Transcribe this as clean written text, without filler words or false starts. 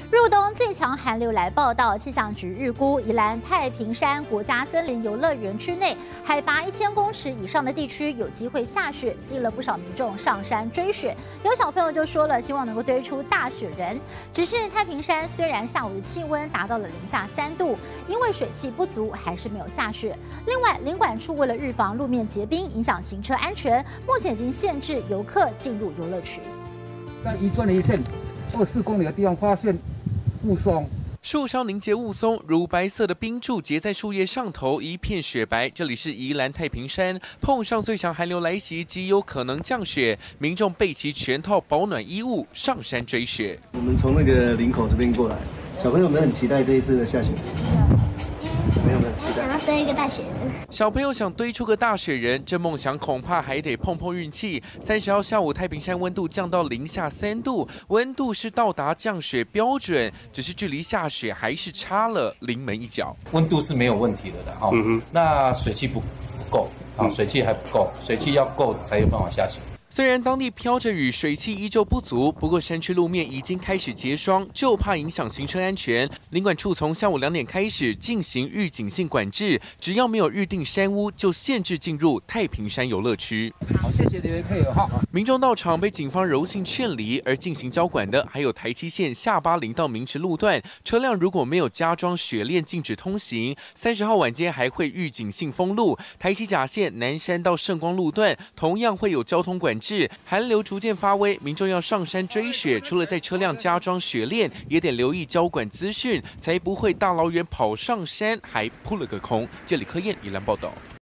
入冬最强寒流来报道，气象局预估宜兰太平山国家森林游乐园区内海拔1000公尺以上的地区有机会下雪，吸引了不少民众上山追雪。有小朋友就说了，希望能够堆出大雪人。只是太平山虽然下午的气温达到了零下3度，因为水汽不足，还是没有下雪。另外，林管处为了预防路面结冰影响行车安全，目前已经限制游客进入游乐区。 在宜专的一线24公里的地方发现雾凇。 树梢凝结雾凇，乳白色的冰柱结在树叶上头，一片雪白。这里是宜兰太平山，碰上最强寒流来袭，极有可能降雪。民众备齐全套保暖衣物，上山追雪。 我们从那个林口这边过来，小朋友们很期待这一次的下雪。没有期待。 想要堆一个大雪人。 小朋友想堆出个大雪人，这梦想恐怕还得碰碰运气。30号下午，太平山温度降到零下3度，温度是到达降雪标准，只是距离下雪还是差了临门一脚。 温度是没有问题的哈，那水汽不够啊，水汽还不够，水汽要够才有办法下雪。 虽然当地飘着雨，水汽依旧不足，不过山区路面已经开始结霜，就怕影响行车安全。林管处从下午2点开始进行预警性管制，只要没有预定山屋，就限制进入太平山游乐区。 好，谢谢你们配合哈。 民众到场被警方柔性劝离，而进行交管的还有台七线下巴林到明池路段，车辆如果没有加装雪链，禁止通行。30号晚间还会预警性封路，台七甲线南山到圣光路段同样会有交通管制。寒流逐渐发威，民众要上山追雪，除了在车辆加装雪链，也得留意交管资讯，才不会大老远跑上山还扑了个空。这里柯燕宜兰报道。